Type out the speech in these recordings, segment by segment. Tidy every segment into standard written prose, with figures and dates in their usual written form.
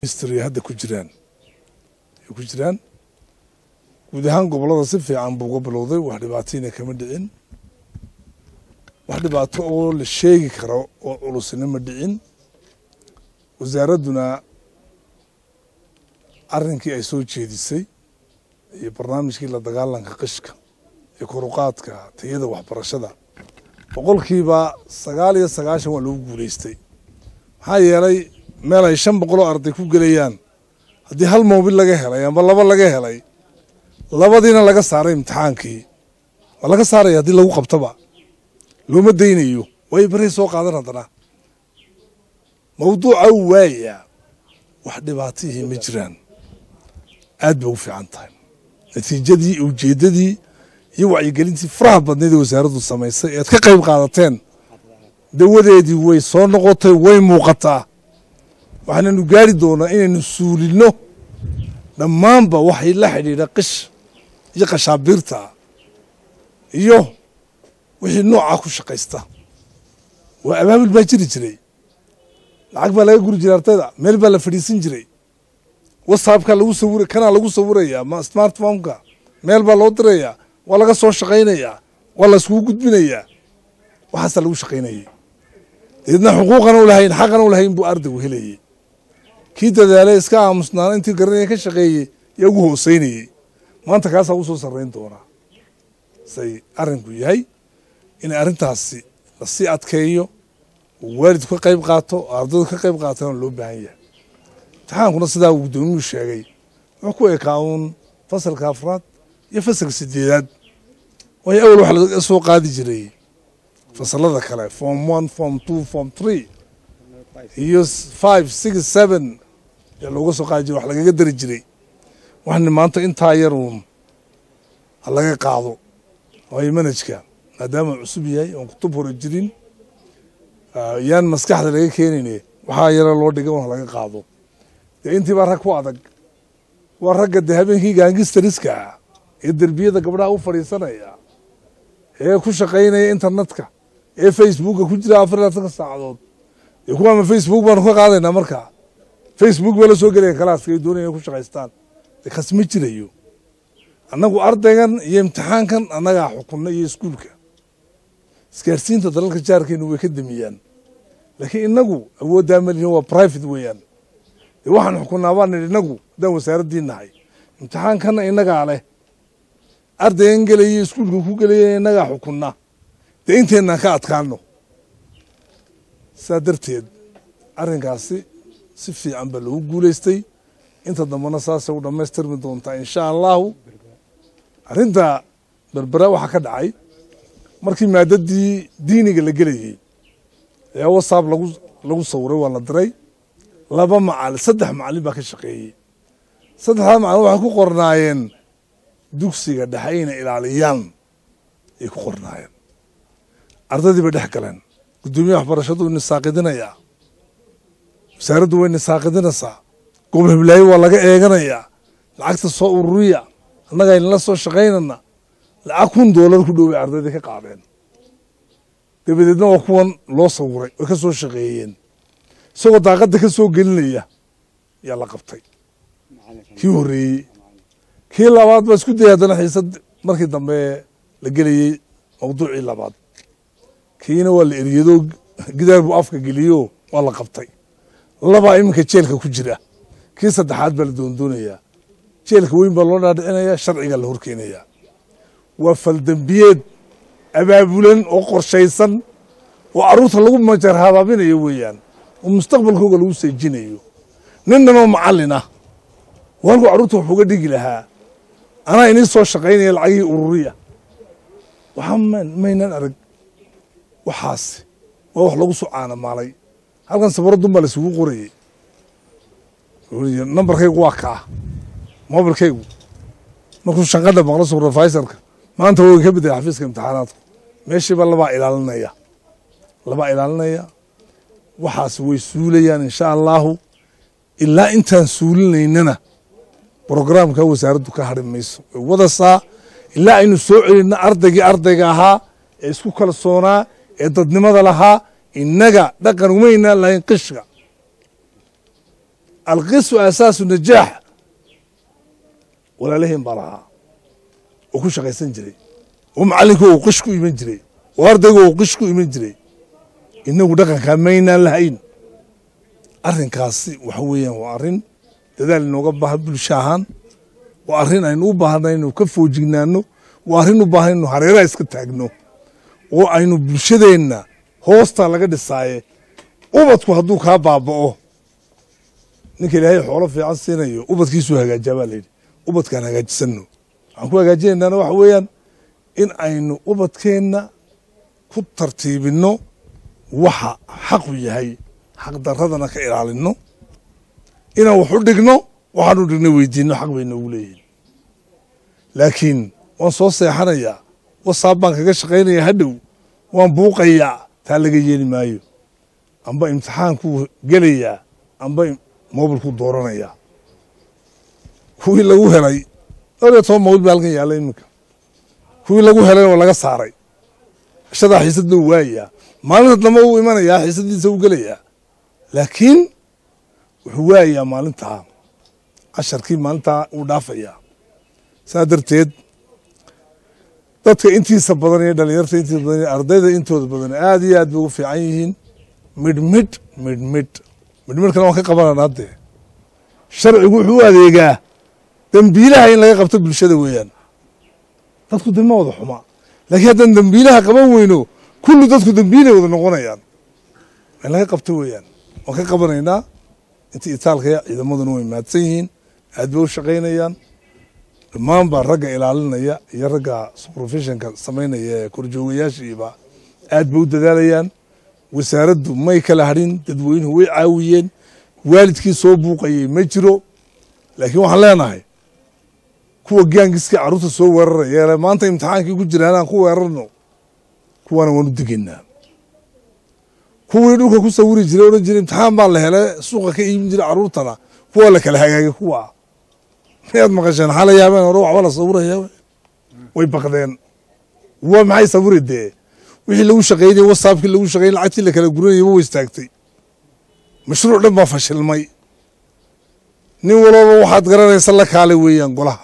history hadda ku jiraan guud ahaan gobolada si fiican buu uga bilowday wax dhibaatayna kama dhicin wax dhibaato oo la sheegi karo oo culusna ma dhicin wasaaraduna arrinkii ay soo jeedisay iyo barnaamijkii la dagaalanka qishka iyo koruqaadka tayada waxbarashada boqolkiiba 99 waa lagu guuleystay maxaa yeelay meel ay 500 arday ku galayaan haddii hal moobil laga helay ama laba laga helay labadiina laga saaray imtixaankii waa laga saaray haddii lagu qabtaba looma daynayo way bari soo qaadan haddana mawduuca waaya wax dhibaatihii ma jiraan aad bay u fiican tahay natiijadii ujeedadii iyo wacyigelintii faraha badneed ee wasaaraddu samaysay ee ka qayb qaadateen dawadeedii way soo noqotay way muuqataa waxaanu gaari doonaa inaynu suulino dhammaanba waxay la xidhiidha qish iyo qashaabiirta iyo wixii nooca ku shaqaysta waa abaabul baa jiri jiray lacag baa laga guri jiray ardayda meel baa la fadhiisan jiray whatsappka lagu sawiray kana lagu sawirayaa ma smartphone-ka meel baa loo dirayaa waa laga soo shaqaynayaa waa la isku gudbinayaa waxaas lagu shaqaynayay idna xuquuqan u lahayn xaqan u lahayn buu ardaygu helayay kii dadaalay iska aamusnaan intii garanay ka shaqeeyay iyo ugu hooseynayay maanta kaas uu soo sareyn doona say arinku yahay in arintaasi la si adkeeyo waalidku ka qayb qaato ardaydu ka qayb qaatana loo baahan yahay taxaankuna sidaa uu gudoomiyuu sheegay wuxuu ku eekaawun fasalka afraad iyo fasalka sideedaad way awal wax laga soo qaadi jiray fasalada kale form 1 form 2 form 3 iyo 5 6 7 ya looga soo qaadi jiray wax lagaga dari jiray waxna maanta intaa yaruun laga qaado way manajka maadaama cusub yahay oo kutub hore jirin yaan maskaxda laga keeninay waxa yara loo dhigay wax laga qaado intii baa rag ku adag waa ragga habeenkii gaangistariska ee darbiyada gabdhaha u fadhiisanaya ee ku shaqaynaya internetka ee facebooka ku jira 24 saacadood ee kuwa facebook baan ku qaadaynaa marka facebook wala soo galay kalaaska ay doonayaan ku shaqaystaan ee khasmi jirayo annagu ardaygan iyo imtixaankan annaga xukunna iyo iskuulka isgaarsiinta dalalka jaarkeenu way ka damiyaan laakiin inagu awoodda malin waa private weeyaan waxaan xukunaa baan inagu dan wasaaraddiinahay imtixaankana inaga leh ardaygan galay iskuulka ku galay inaga xukunna inteena ka adkaano saadarteed arrinkaasi si fiican baa lagu guuleystay inta dambana saas u dhamaystirmi doontaa insha Allah arrinta berbera waxa ka dhacay markii maadadii diiniga la galayay ee WhatsApp lagu sawiray waa la diray laba macallin saddex macallin baa ka shaqeeyay saddexda macallin waxa ku qornaayeen dugsiga dhaxayna ilaaliyaan ay ku qornaayeen ardaydii ba dhex galeen gudoomiyaha waxbarashadu inuu saaqidinaya wasaaraddu way saaqidinaysaa gobol hiblaayo waa laga eeganayaa lacagta soo ururiya annaga in la soo shaqaynana lacag $1 ku dhow ardayda ka qaadeen dabadeedna waa kuwan loo sawiray oo ka soo shaqeeyeen isagoo daaqada ka soo gelinaya yaa la qabtay kii horeeyay kii labaad ba isku dayadana xiisad markii dambe la gelayay mawduucii labaad kiina waa la eriyado gidaar buu afka geliyo waa la qabtay laba iminka jeelka ku jira kii saddexaad baa la doondoonaya jeelka weyn baa loo dhaadhicinaya sharciga la horkeenaya waa faldambiyeed abaabulan oo qorshaysan oo caruurta lagu majar habaabinayo weeyaan oo mustaqbalkooda lagu seejinayo ninna macallin ah walku caruurta wuxuu uga dhigi lahaa anaa inay soo shaqaynaya lacagii ururiya waxaan maynan arag waxaas waa wax lagu soo caanamaalay halkan sabaradu ma la isugu qorayay numberkaygu waa kaa mobilkaygu markuu shaqada maqlo supervisorka maanta way ka biday xafiiska imtixaanaadku meeshiiba laba ilaalinaya waxaas way suulayaan insha Allah ilaa intaan suulinaynana programka wasaaraddu ka harimayso wada saa ilaa aynu soo celinna ardayga ahaa ee isku kalsoonaa ee dadnimada lahaa inaga dhaqan umayna lahayn qishka القسو أساس النجاح ولا لهم برها وكل شيء يسنجري ومعلكوا وقشكوا يمنجري واردقوا وقشكوا يمنجري إنه دقن كمينا لهين أرين كاسي وحويا وأرين تدل إنه قبها بالشاهن وأرين إنه بهذا إنه كفوا جنانه وأرين بهذا إنه هريرة يسكت عجنه وإنه بالشدينا هوستا لقد الساعة وبتكو هدوك هبابه نكى لهي حوله في عصينه وبتكيسوا هجا جبالين وبتكان هجا سنو عنكوا هجا جين أنا وحويا إن إنه وبتكينا كل ترتيب إنه وح حق وياهي حق درهنا كإير على إنه إنه وحدقنا وحنودقنا ويدينه حق بينه وليه لكن وصوص حنايا وصابان كجش غير يهدو وانبوقيا تلاقي جيني مايو أنبا امتحانكو جليا أنبا موبلكو دورانيا هو اللي هو هلاي أول يوم موبل بالكن يالله إنك هو اللي هو هلاي ولا قصاري شذا حسد نوايا ما لما هو إيمانه يا حسد يسوي جليا لكن هوايا مالنتها عشر كي مالنتها ودافعيا سادرتيد dadka intiisa badan ee dhalinyarta intiisa badan ardayda intooda badan aad iyo aad bay u fiican yihiin midmidkana waan ka qabanana hadde sharcigu wuxuu u adeegaa dambiilaha in laga qabto bulshada weeyaan dadku dema wada xuma laakiin haddaan dambiilaha qaban weyno kullu dadku dambiilay wada noqonayaan in laga qabto weeyaan waan ka qabanaynaa intii itaalkaya ciidamaduna way mahadsan yihiin aad bay u shaqaynayaan dhammaan baa ragga ilaalinaya iyo ragga supervisionka samaynaya ee korjoogayaashiiba aad bay u dadaalayaan wasaaraddu may kala hadhin dadweynuhu way caawiyeen waalidkii soo buuqayay ma jiro laakiin waxaan leenahay kuwa gaangiska carruurta soo weeraraya maanta imtixaankii ku jiraan aan ku weerarno kuwana waanu degaynaa kuwii dhulka ku sawiri jiray odhan jiray imtixaan baa la helay suuqa ka iibin jiray carruurtana kuwa la kala hagaagay kuwa miyaad maqasheen xala yaabeen hore waxba la sawiraya way baqdeen waa maxay sawiri dee wixii lagu shaqeynayay whatsappkii lagu shaqeynay lacagtii la kala guranayay way istaagtay mashruuc dhan baa fashilmay nin walba waxaad garanaysa la kaalay weeyaan golaha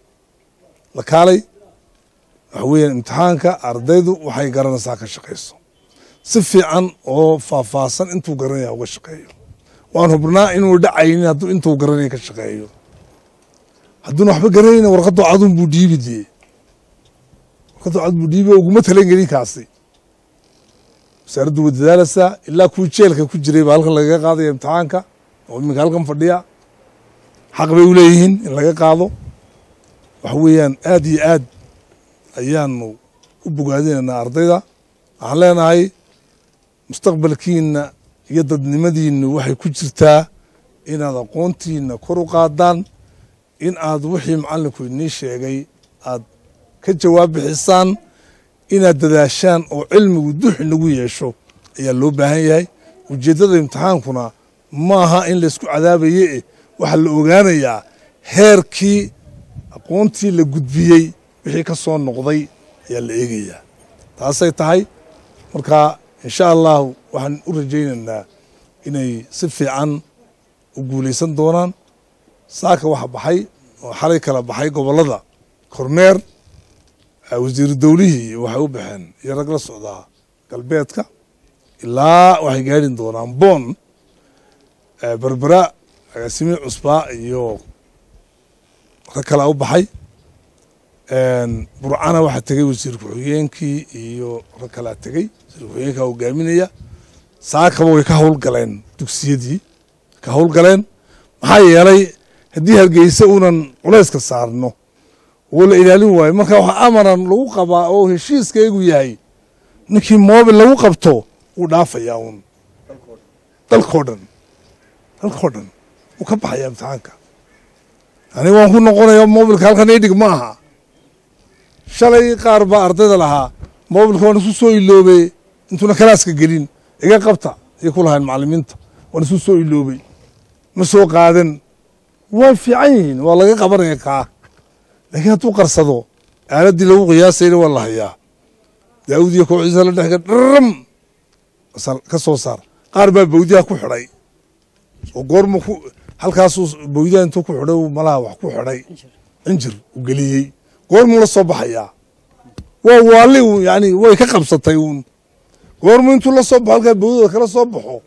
la kaalay waxa weeyaan imtixaanka ardaydu waxay garanaysaa ka shaqayso si fiican oo faahfaahsan intuu garanaya uga shaqeeyo waan hubnaa inuu dhacaynin hadduu intuu garanaya ka shaqeeyo hadduna waxba garanayna warqadoo cadun buu dhiibi dee warqadoo cad buu dhiibi uguma talan gelin kaasi wasaaraddu way dadaalaysaa ilaa kuwii jeelka ku jiray baa halkan lagaga qaadaya imtixaanka oo iminka halkan fadhiya xaq bay u leeyihiin in laga qaado waxa weeyaan aad iyo aad ayaanu u bogaadinaynaa ardayda waxaan leenahay mustaqbalkiina iyo dadnimadiina waxay ku jirtaa inaad aqoontiina kor u qaadaan in aad wixii macallinku inii sheegay aad ka jawaab bixisaan inaad dadaashaan oo cilmigu duxi nagu yeesho ayaa loo baahan yahay ujeeddada imtixaankuna maaha in laysku cadaabaye waxaa la ogaanayaa heerkii aqoontii la gudbiyey wixii ka soo noqday ayaa la eegayaa taasay tahay marka insha allahu waxaan u rajaynaynaa inay si fiican u guulaysan doonaan saaka waxa baxay oo xalay kala baxay gobollada kormeer wasiiru dawlihii waxay u baxeen iyo rag la socdaa galbeedka ilaa waxay gaadhin doonaan boon berbera agaasimiin cusbaa iyo rag kalaa u baxay burcana waxaa tegey wasiir ku-xigeenkii iyo rag kalaa tegey wasiir ku-xigeenkaa hogaaminaya saakaba way ka howlgaleen dugsiyadii ka howlgaleen maxaa yeelay haddii hargeysa uunan culayska saarno oo la ilaalin waayo marka waxaa amaran lagu qabaa oo heshiiskaygu yahay ninkii moobil lagu qabto wuu dhaafayaa uun dalkoo dhan wuu ka baxayaa imtixaanka aniga waan ku noqonaya moobilka halkan idhig ma aha shalay qaar baa ardayda lahaa moobilka waan isu soo iloobey intuuna kalaaska gelin iga qabta ayay ku lahayn macallimiinta waan isu soo iloobey ma soo qaadan way fiican yihiin waa laga qabanaya kaa laakiin hadduu qarsado aaladdii lagu qiyaasayna waa la hayaa daawud iyo kooxdiisa la dhexga dharam ka soo saar qaar baa bawdiyaha ku xidhay oo goorma halkaasuu booydaa intuu ku xidhay malaha wax ku xidhay injir u geliyey goormuu la soo baxayaa waa waali yani way ka qabsatay uun goormuu intuu la soo baxo halkaa booydada kala soo baxo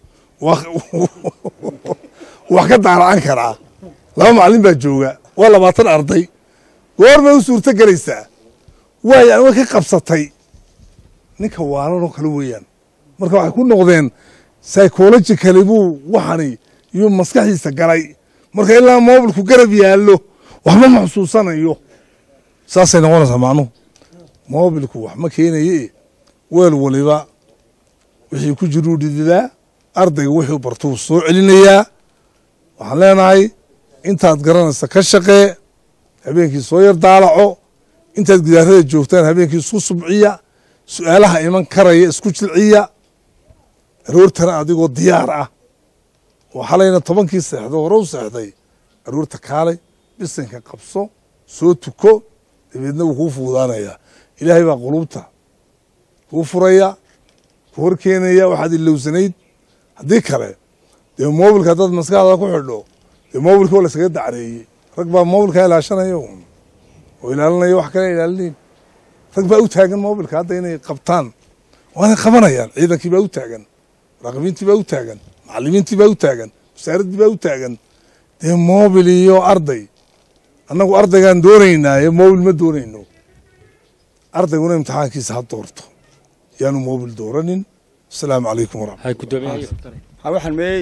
wax ka daaracan karaa 2 macallin baa jooga waa 20 arday goormay u suurto gelaysaa waa yani way ka qabsatay ninka waalan oo kale weeyaan marka waxay ku noqdeen psychologically buu waxani iyo maskaxdiisa galay marka ilaa mobilku garab yaallo waxba ma xusuusanayo saasay noqonaysaa macnuhu mobilku wax ma keenaye weel waliba wixii ku jiru dhididaa ardayga wuxuu bartuu soo celinayaa waxaan leenahay intaad garanaysa ka shaqee habeenkii soo yar daalaco intaad gidaarada joogtaan habeenkii isku subciya su'aalaha iman karaya isku jilciya aroortana adigoo diyaar ah oo xalayna 10kii seexdo hore u seexday aroorta kaalay bisinka qabso soo tuko dabeedna wuu kuu fuudaanayaa ilaahay baa qulubta kuu furaya ku horkeenaya waxaad ilowsanayd haddii kale dee mobilka haddaad maskaxda ku xidho dee mobilka waa laysaga dacreeyey rag baa mobilka ilaashanaya oo ilaalinaya wax kale ilaalinayn rag baa u taagan mobilka hadda inay qabtaan waana qabanayaan ciidankii baa u taagan muraaqibiintii baa u taagan macallimiintii baa u taagan wasaaraddii baa u taagan dee mobil iyo arday annagu ardaygaan doonaynaaye mobil ma doonayno ardayguna imtixaankiisa ha doorto yaanu mobil dooranin asalaamu calaykum waraxmatullahi